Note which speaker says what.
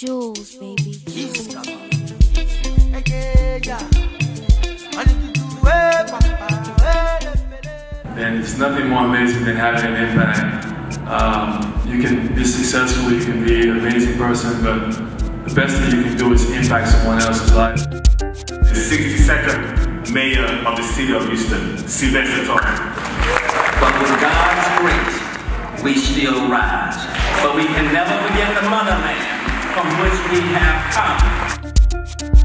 Speaker 1: Jules, baby.
Speaker 2: And it's nothing more amazing than having an impact. You can be successful, you can be an amazing person, but the best thing you can do is impact someone else's life.
Speaker 3: The 62nd Mayor of the City of Houston, Sylvester Turner.
Speaker 4: But with God's grace, we still rise. But we can never forget the motherland from which we have come.